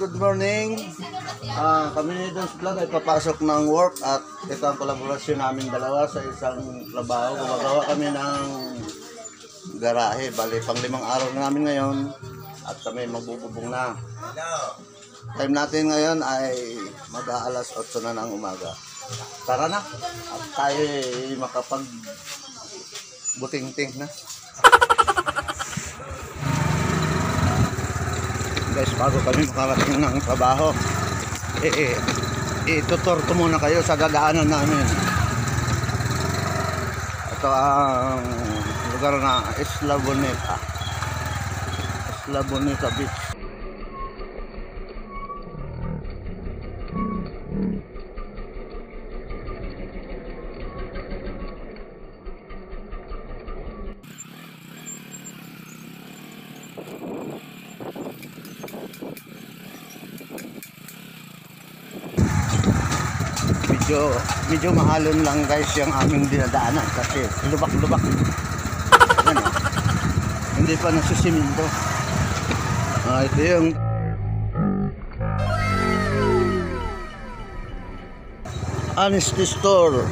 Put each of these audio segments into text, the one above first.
good morning. Kami ni Don's Vlog ay papasok ng work at ito ang kolaborasyon namin dalawa sa isang trabaho. Gumagawa kami ng garahe. Bali, pang 5 araw na namin ngayon at kami magbububong na. Time natin ngayon ay mag-aalas 8 na ng umaga. Tara na at tayo ay makapag buting-ting na. Guys, bago kami makarating ng trabaho, itutur ko muna kayo sa dadaanan namin. Ito ang lugar na Isla Bonita. Isla Bonita Beach. Medyo mahalon lang guys yung aming dinadaanan kasi lubak-lubak. Yan, hindi pa nasusiminto. Ito yung Honesty Store.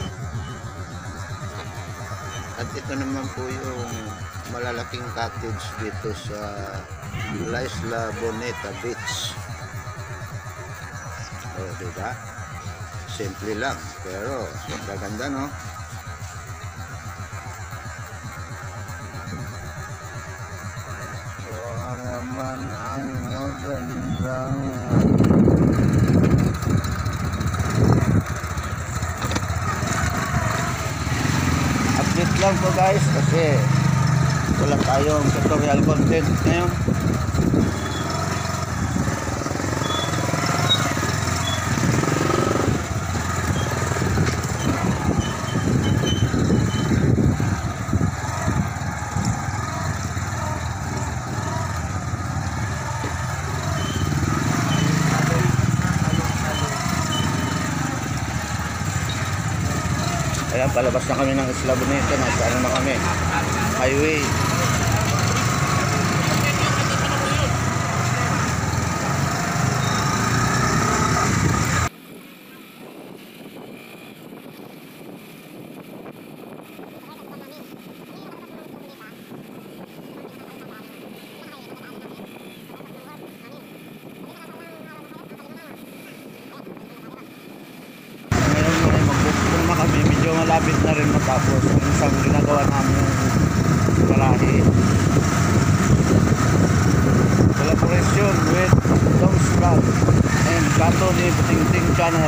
At ito naman po yung malalaking cottage dito sa Isla Bonita Beach. Diba? Simple lang, pero ganda, no? Naman ang magandang update lang po guys kasi wala tayong tutorial content ngayon. Ayan, palabas na kami ng Isla Bonita. Nasa ano na kami? Highway. Medyo malapit na rin matapos ang isang ginagawa namin yung garahe. Collaboration with Don's Vlog and Kato ni Buting-Ting Channel.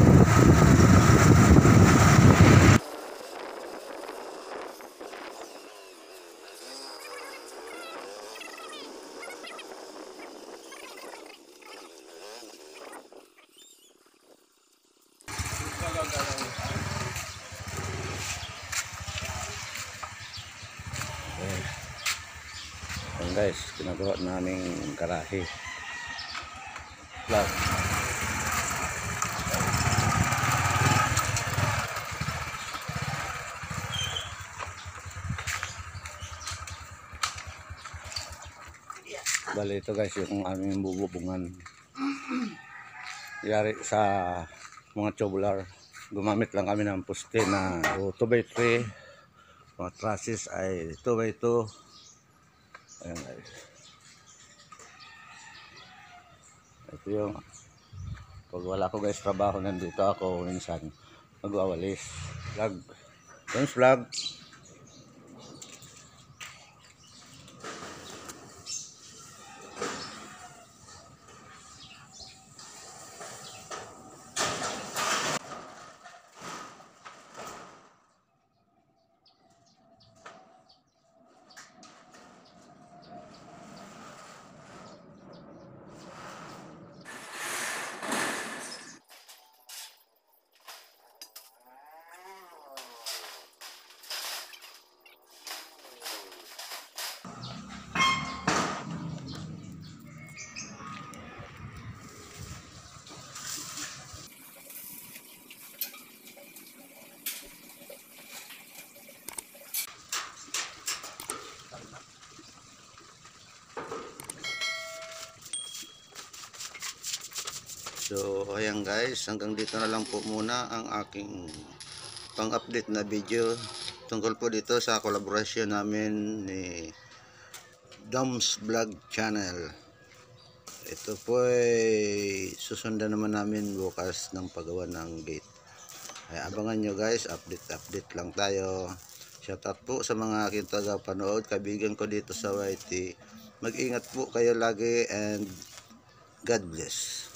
Ayan guys, ginagawa naming garahe vlog. Bali ito guys yung aming bububungan. Yari sa mga tubular, gumamit lang kami ng poste na 2x3. Mga trusses ay 2x2. Ayan guys. Ito yung pag wala ko guys trabaho, nandito ako minsan mag-awalis. Vlog. Don's Vlog. So ayan guys, hanggang dito na lang po muna ang aking pang-update na video tungkol po dito sa kolaborasyon namin ni Dom's Vlog Channel. Ito po ay susundan naman namin bukas ng paggawa ng gate. Ay abangan nyo guys, update lang tayo. Shoutout po sa mga aking tagapanood, kaibigan ko dito sa YT. Mag-ingat po kayo lagi and God bless.